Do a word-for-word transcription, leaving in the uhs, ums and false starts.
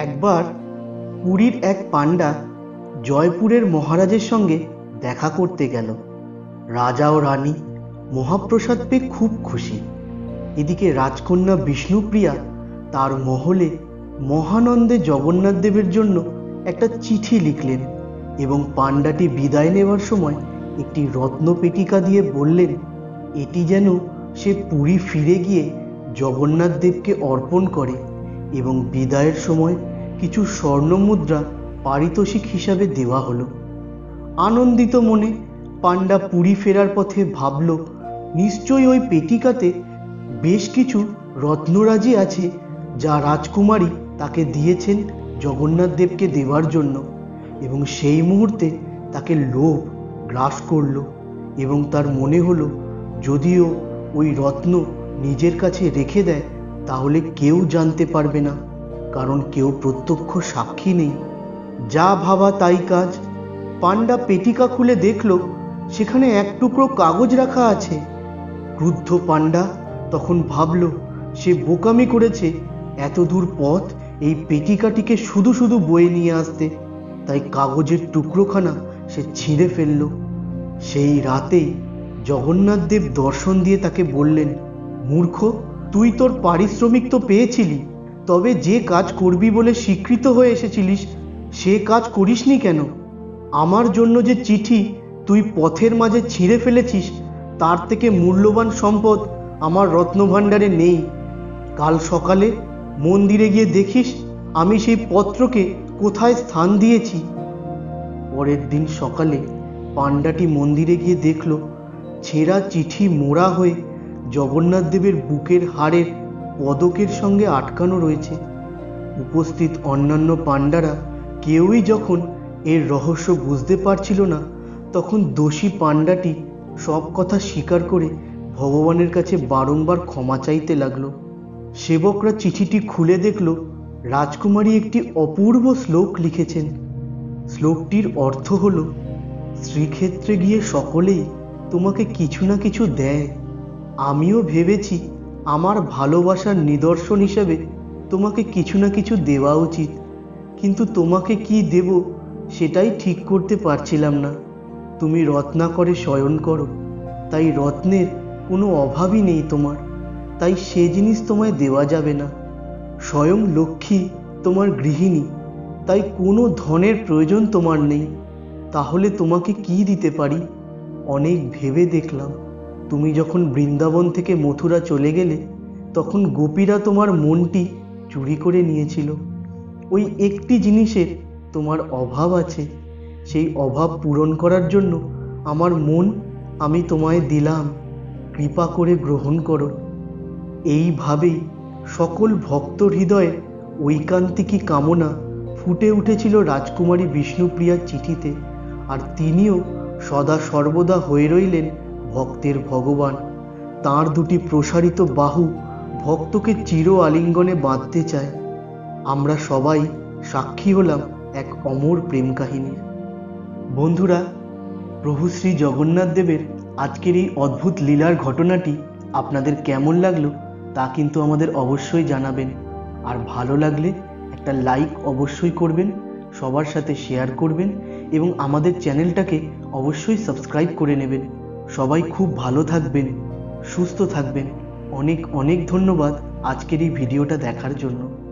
একবার পুরীর এক পান্ডা জয়পুরের মহারাজের সঙ্গে দেখা করতে গেল। রাজা ও রানী মহাপ্রসাদ পেয়ে খুব খুশি। এদিকে রাজকন্যা বিষ্ণুপ্রিয়া তার মহলে মহানন্দে জগন্নাথ দেবের জন্য একটা চিঠি লিখলেন এবং পান্ডাটি বিদায় নেওয়ার সময় একটি রত্ন পেটিকা দিয়ে বললেন, এটি যেন সে পুরী ফিরে গিয়ে জগন্নাথ দেবকে অর্পণ করে এবং বিদায়ের সময় কিছু স্বর্ণ মুদ্রা পারিতোষিক হিসাবে দেওয়া হলো। আনন্দিত মনে পান্ডা পুরী ফেরার পথে ভাবল, নিশ্চয়ই ওই পেটিকাতে বেশ কিছু রত্নরাজি আছে যা রাজকুমারী তাকে দিয়েছেন জগন্নাথ দেবকে দেওয়ার জন্য। এবং সেই মুহূর্তে তাকে লোভ গ্রাস করল এবং তার মনে হলো যদিও ওই রত্ন নিজের কাছে রেখে দেয় তাহলে কেউ জানতে পারবে না, কারণ কেউ প্রত্যক্ষ সাক্ষী নেই। যা ভাবা তাই কাজ। পান্ডা পেটিকা খুলে দেখল সেখানে এক টুকরো কাগজ রাখা আছে। ক্রুদ্ধ পান্ডা তখন ভাবল সে বোকামি করেছে এত দূর পথ এই পেটিকাটিকে শুধু শুধু বয়ে নিয়ে আসতে। তাই কাগজের টুকরোখানা সে ছিঁড়ে ফেলল। সেই রাতেই জগন্নাথ দেব দর্শন দিয়ে তাকে বললেন, মূর্খ, তুই তোর পারিশ্রমিক তো পেয়েছিলি, তবে যে কাজ করবি বলে স্বীকৃত হয়ে এসেছিলিস সে কাজ করিসনি কেন? আমার জন্য যে চিঠি তুই পথের মাঝে ছিঁড়ে ফেলেছিস তার থেকে মূল্যবান সম্পদ আমার রত্নভাণ্ডারে নেই। কাল সকালে মন্দিরে গিয়ে দেখিস আমি সেই পত্রকে কোথায় স্থান দিয়েছি। পরের দিন সকালে পান্ডাটি মন্দিরে গিয়ে দেখল ছেঁড়া চিঠি মোড়া হয়ে জগন্নাথ দেবের বুকের হাড়ের পদকের সঙ্গে আটকানো রয়েছে। উপস্থিত অন্যান্য পান্ডারা কেউই যখন এর রহস্য বুঝতে পারছিল না, তখন দোষী পান্ডাটি সব কথা স্বীকার করে ভগবানের কাছে বারংবার ক্ষমা চাইতে লাগলো। সেবকরা চিঠিটি খুলে দেখল রাজকুমারী একটি অপূর্ব শ্লোক লিখেছেন। শ্লোকটির অর্থ হল, শ্রীক্ষেত্রে গিয়ে সকলেই তোমাকে কিছু না কিছু দেয়। আমিও ভেবেছি আমার ভালোবাসার নিদর্শন হিসেবে তোমাকে কিছু না কিছু দেওয়া উচিত, কিন্তু তোমাকে কি দেব সেটাই ঠিক করতে পারছিলাম না। তুমি রত্নাকরে শয়ন করো, তাই রত্নের কোনো অভাবই নেই তোমার, তাই সে জিনিস তোমায় দেওয়া যাবে না। স্বয়ং লক্ষ্মী তোমার গৃহিণী, তাই কোনো ধনের প্রয়োজন তোমার নেই। তাহলে তোমাকে কি দিতে পারি? অনেক ভেবে দেখলাম তুমি যখন বৃন্দাবন থেকে মথুরা চলে গেলে তখন গোপীরা তোমার মনটি চুরি করে নিয়েছিল। ওই একটি জিনিসের তোমার অভাব আছে, সেই অভাব পূরণ করার জন্য আমার মন আমি তোমায় দিলাম, কৃপা করে গ্রহণ করো। এইভাবেই সকল ভক্ত হৃদয়ে ঐকান্তিকী কামনা ফুটে উঠেছিল রাজকুমারী বিষ্ণুপ্রিয়ার চিঠিতে। আর তিনিও সদা সর্বদা হয়ে রইলেন ভক্তের ভগবান। তাঁর দুটি প্রসারিত বাহু ভক্তকে চির আলিঙ্গনে বাঁধতে চায়। আমরা সবাই সাক্ষী হলাম এক অমর প্রেম কাহিনীর। বন্ধুরা, প্রভু শ্রী জগন্নাথ দেবের আজকের এই অদ্ভুত লীলার ঘটনাটি আপনাদের কেমন লাগলো তা কিন্তু আমাদের অবশ্যই জানাবেন। আর ভালো লাগলে একটা লাইক অবশ্যই করবেন, সবার সাথে শেয়ার করবেন এবং আমাদের চ্যানেলটাকে অবশ্যই সাবস্ক্রাইব করে নেবেন। সবাই খুব ভালো থাকবেন, সুস্থ থাকবেন। অনেক অনেক ধন্যবাদ আজকের এই ভিডিওটা দেখার জন্য।